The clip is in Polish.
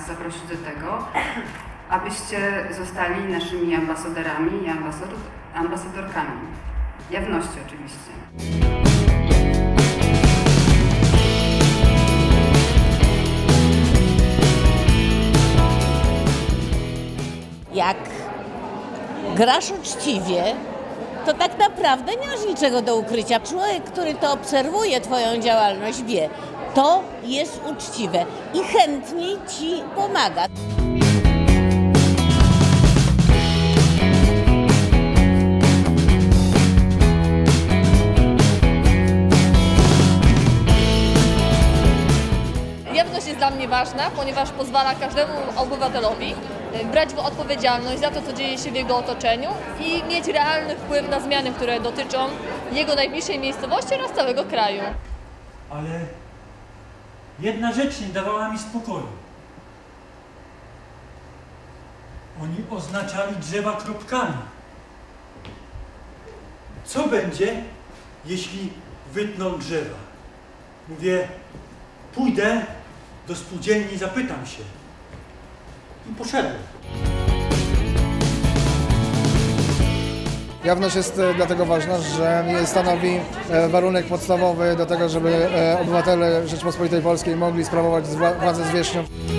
zaprosić do tego, abyście zostali naszymi ambasadorami i ambasadorkami. Jawności oczywiście. Jak grasz uczciwie, to tak naprawdę nie masz niczego do ukrycia. Człowiek, który to obserwuje, twoją działalność, wie, to jest uczciwe i chętnie ci pomaga. Jawność jest dla mnie ważna, ponieważ pozwala każdemu obywatelowi brać odpowiedzialność za to, co dzieje się w jego otoczeniu i mieć realny wpływ na zmiany, które dotyczą jego najbliższej miejscowości oraz całego kraju. Ale jedna rzecz nie dawała mi spokoju. Oni oznaczali drzewa kropkami. Co będzie, jeśli wytną drzewa? Mówię, pójdę do spółdzielni, zapytam się. I poszedłem. Jawność jest dlatego ważna, że stanowi warunek podstawowy do tego, żeby obywatele Rzeczypospolitej Polskiej mogli sprawować władzę zwierzchnią.